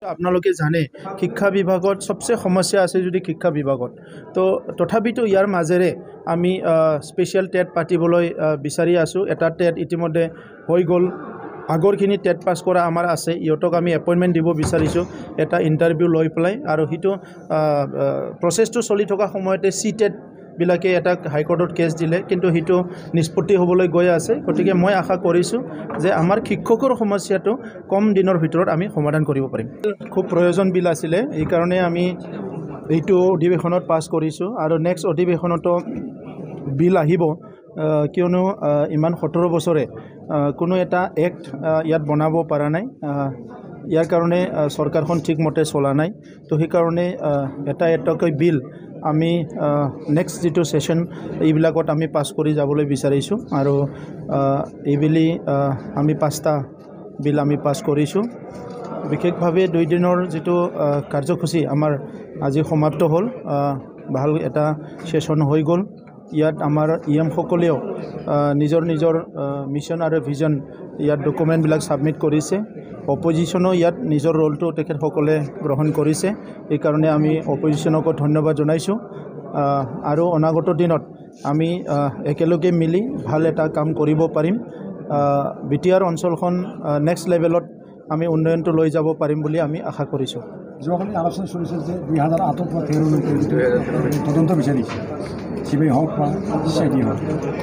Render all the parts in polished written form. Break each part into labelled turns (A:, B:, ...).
A: আপোনালোকে জানে শিক্ষা বিভাগত সবচে সমস্যা আছে যদি শিক্ষা বিভাগত তো তথাপিতো ইয়াৰ মাজেৰে আমি স্পেশাল টেট পাতিবলৈ বিচাৰি আছো এটা টেট ইতিমধ্যে হৈ গ'ল আগৰখিনি টেট পাছ কৰা আমাৰ আছে ইহঁতক আমি এপইণ্টমেণ্ট দিব বিচাৰিছোঁ এটা ইণ্টাৰভিউ লৈ পেলাই আৰু সেইটো প্ৰচেছটো চলি থকা সময়তে সি টেট বিলাকে এটা হাইকোৰ্টত কেছ দিলে কিন্তু সেইটো নিষ্পত্তি হ'বলৈ গৈ আছে গতিকে মই আশা কৰিছোঁ যে আমাৰ শিক্ষকৰ সমস্যাটো কম দিনৰ ভিতৰত আমি সমাধান কৰিব পাৰিম খুব প্ৰয়োজন বিল আছিলে এই কাৰণে আমি এইটো অধিৱেশনত পাছ কৰিছোঁ আৰু নেক্সট অধিৱেশনতো বিল আহিব কিয়নো ইমান 17 বছৰে কোনো এটা এক্ট ইয়াত বনাব পৰা নাই ইয়াৰ কাৰণে চৰকাৰখন ঠিকমতে চলা নাই তো সেই কাৰণে এটাকৈ বিল আমি নেক্সট যেটো সেশন এইবিলাকত আমি পাছ কৰি যাবলৈ বিচাৰিছোঁ আৰু এইবেলি আমি 5টা বিল আমি পাছ কৰিছোঁ বিশেষভাৱে 2 দিনৰ যেটো কাৰ্যসূচী আমাৰ আজি সমাপ্ত হ'ল ভাল এটা সেশন হৈ গ'ল ইয়াত আমাৰ ইএম সকলেও নিজৰ মিশন আৰু ভিজন ইয়াত ডকুমেণ্টবিলাক সাবমিট কৰিছে অপজিশনো ইয়াত নিজৰ ৰোলটো তেখেত সকলে গ্ৰহণ কৰিছে এই কাৰণে আমি অপজিশনক ধন্যবাদ জনাইছোঁ আৰু অনাগত দিনত আমি একেলগে মিলি ভাল এটা কাম কৰিব পাৰিম বিটিআৰ অঞ্চলখন নেক্সট লেভেলত আমি উন্নয়নটো লৈ যাব পাৰিম বুলি আমি আশা কৰিছোঁ
B: যোৱাকালি আলোচনা চলিছে যে 2008 পৰা 13 তদন্ত বিচাৰিছে সিবাই হওক বা সিআইডি হওক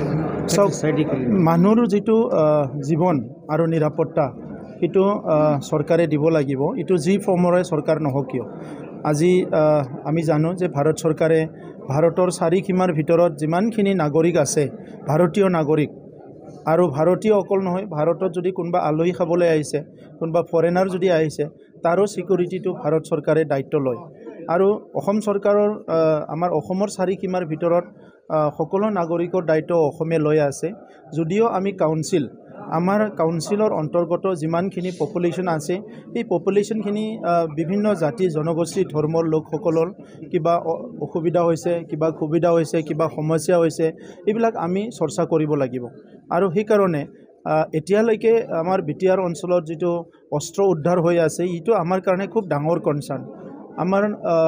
A: মানুহৰ যেটো জীৱন আৰু নিৰাপত্তা এটো সৰকাৰে দিব লাগিব এটো যি ফৰ্মৰে সৰকাৰ নহওক কিয় আজি আমি জানো যে ভাৰত সৰকাৰে ভাৰতৰ চাৰিসীমাৰ ভিতৰত যিমানখিনি নাগৰিক আছে ভাৰতীয় নাগৰিক আৰু ভাৰতীয় অকল নহয় ভাৰতত যদি কোনবা আলহী খাবলৈ আহিছে কোনবা ফৰেনাৰ যদি আহিছে তাৰো সিকিউৰিটিটো ভাৰত সৰকাৰে দায়িত্ব লয় আৰু অসম সৰকাৰৰ আমাৰ অসমৰ চাৰিসীমাৰ ভিতৰত সকলো নাগৰিকৰ দায়িত্ব অসমে লৈ আছে যদিও আমি কাউন্সিল আমাৰ কাউন্সিলৰ অন্তৰ্গত যিমানখিনি পপুলেশ্যন আছে এই পপুলেশ্যনখিনি বিভিন্ন জাতি জনগোষ্ঠী ধৰ্মৰ লোকসকলৰ কিবা অসুবিধা হৈছে কিবা সুবিধা হৈছে কিবা সমস্যা হৈছে এইবিলাক আমি চৰ্চা কৰিব লাগিব আৰু সেই কাৰণে এতিয়ালৈকে আমাৰ বিটিআৰ অঞ্চলত যেটো অস্ত্ৰ উদ্ধাৰ হৈ আছে ইটো আমাৰ কাৰণে খুব ডাঙৰ কনসাৰ্ন আমাৰ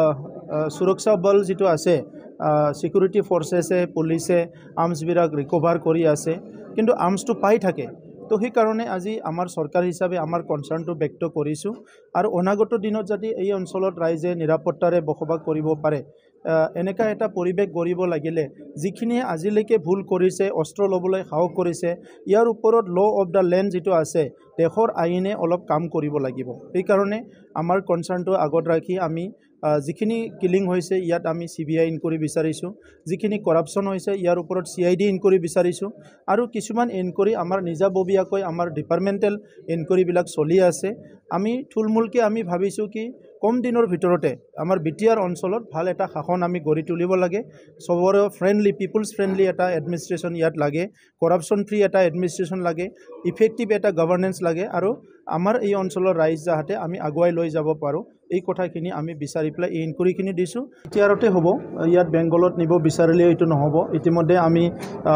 A: সুৰক্ষা বল যেটো আছে সিকিউৰিটি ফৰ্চেছে পুলিচে আৰ্মছবিলাক ৰিকভাৰ কৰি আছে কিন্তু আৰ্মছটো পাই থাকে তো সেই কাৰণে আজি আমাৰ সৰকাৰ হিচাপে আমাৰ কনসাৰ্নটো ব্যক্ত কৰিছোঁ আৰু অনাগত দিনত যদি এই অঞ্চলত ৰাইজে নিৰাপত্তাৰে বসবাস কৰিব পাৰে এনেকা এটা পৰিৱেশ গঢ়িব লাগিলে যিখিনি আজিলৈকে ভুল কৰিছে অস্ত্ৰ ল'বলৈ সাহস কৰিছে ইয়াৰ ওপৰত ল অফ দা লেণ্ড যেটো আছে দেশৰ আইনে অলপ কাম কৰিব লাগিব এই কাৰণে আমাৰ কনসাৰ্নটো আগত ৰাখি আমি যিখিনি কিলিং হৈছে ইয়াত আমি সিবিআই ইনকুৱাৰী বিচাৰিছোঁ যিখিনি কৰাপশন হৈছে ইয়াৰ ওপৰত সিআইডি ইনকুৱাৰী বিচাৰিছোঁ আৰু কিছুমান ইনকুৱাৰী আমাৰ নিজাববীয়াকৈ আমাৰ ডিপাৰ্টমেণ্টেল ইনকুৱাৰীবিলাক চলি আছে আমি থুলমূলকৈ আমি ভাবিছোঁ কি কম দিনৰ ভিতৰতে আমাৰ বিটিআৰ অঞ্চলত ভাল এটা শাসন আমি গঢ়ি তুলিব লাগে সবৰে ফ্ৰেণ্ডলি পিপলছ ফ্ৰেণ্ডলি এটা এডমিনিষ্ট্ৰেশ্যন ইয়াত লাগে কৰাপশন ফ্ৰী এটা এডমিনিষ্ট্ৰেশ্যন লাগে ইফেক্টিভ এটা গভৰ্নেন্স লাগে আৰু আমাৰ এই অঞ্চলৰ ৰাইজ যাতে আমি আগুৱাই লৈ যাব পাৰোঁ এই কথাখিনি আমি বিচাৰি পেলাই এই ইনকুৱাৰীখিনি দিছোঁ বিটিআৰতে হ'ব ইয়াত বেংগলত নিব বিচাৰিলে এইটো নহ'ব ইতিমধ্যে আমি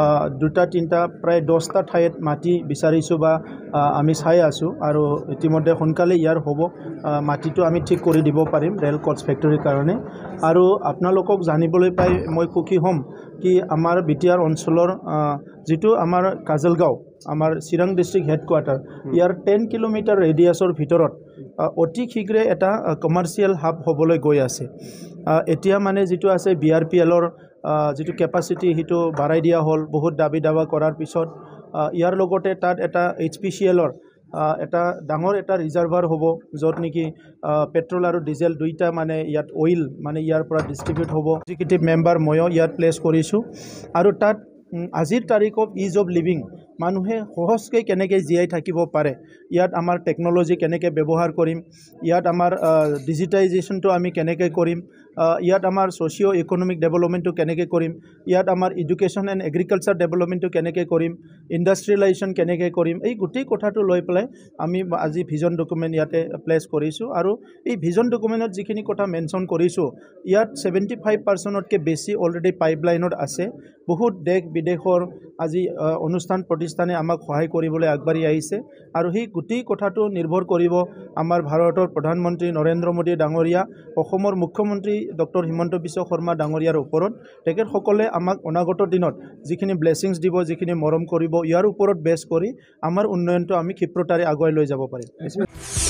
A: 2-3টা প্ৰায় 10টা ঠাইত মাটি বিচাৰিছোঁ বা আমি চাই আছোঁ আৰু ইতিমধ্যে সোনকালে ইয়াৰ হ'ব মাটিটো আমি ঠিক কৰি দিব পাৰিম ৰেল কটছ ফেক্টৰীৰ কাৰণে আৰু আপোনালোকক জানিবলৈ পাই মই সুখী হ'ম কি আমাৰ বিটিআৰ অঞ্চলৰ যেটো আমাৰ কাজলগাঁও আমাৰ চিৰাং ডিস্ট্ৰিক্ট হেডকোৱাৰ্টাৰ ইয়াৰ 10 কিলোমিটাৰ ৰেডিয়াছৰ ভিতৰত অতি শীঘ্ৰে এটা কমাৰ্চিয়েল হাব হ'বলৈ গৈ আছে এতিয়া মানে যেটো আছে বিআৰপিএলৰ যেটো কেপাসিটি হিটো বাঢ়াই দিয়া হ'ল বহুত দাবী দাবা কৰাৰ পিছত ইয়াৰ লগতে তাত এটা এইচপিচিএলৰ এটা ডাঙৰ এটা ৰিজাৰ্ভাৰ হ'ব য'ত নেকি পেট্ৰল আৰু ডিজেল দুইটা মানে ইয়াত অইল মানে ইয়াৰ পৰা ডিস্ট্ৰিবিউট হ'ব এক্সিকিউটিভ মেম্বাৰ ময়ো ইয়াত প্লেচ কৰিছোঁ আৰু তাত আজিৰ তাৰিখত ইজ অফ লিভিং মানুহে সহজকৈ কেনেকৈ জীয়াই থাকিব পাৰে ইয়াত আমাৰ টেকনলজি কেনেকৈ ব্যৱহাৰ কৰিম ইয়াত আমাৰ ডিজিটাইজেশ্যনটো আমি কেনেকৈ কৰিম ইয়াত আমাৰ সোশিও ইকোনমিক ডেভেলপমেন্টটো কেনেকৈ কৰিম ইয়াত আমাৰ এডুকেশ্যন এণ্ড এগ্ৰিকালচাৰ ডেভেলপমেন্টটো কেনেকৈ কৰিম ইণ্ডাষ্ট্ৰিয়েলাইজেশ্যন কেনেকৈ কৰিম এই গোটেই কথাটো লৈ পেলাই আমি আজি ভিজন ডকুমেণ্ট ইয়াতে প্লেচ কৰিছোঁ আৰু এই ভিজন ডকুমেণ্টত যিখিনি কথা মেনশ্যন কৰিছোঁ ইয়াত 75%তকৈ বেছি অলৰেডি পাইপলাইনত আছে বহুত দেশ বিদেশৰ আজি অনুষ্ঠান পাকিস্তানে আমাক সহায় কৰিবলৈ আগবাঢ়ি আহিছে আৰু সেই গোটেই কথাটো নিৰ্ভৰ কৰিব আমাৰ ভাৰতৰ প্ৰধানমন্ত্ৰী নৰেন্দ্ৰ মোদী ডাঙৰীয়া অসমৰ মুখ্যমন্ত্ৰী ডক্টৰ হিমন্ত বিশ্ব শৰ্মা ডাঙৰীয়াৰ ওপৰত তেখেতসকলে আমাক অনাগত দিনত যিখিনি ব্লেছিংছ দিব যিখিনি মৰম কৰিব ইয়াৰ ওপৰত বেছ কৰি আমাৰ উন্নয়নটো আমি ক্ষিপ্ৰতাৰে আগুৱাই লৈ যাব পাৰিম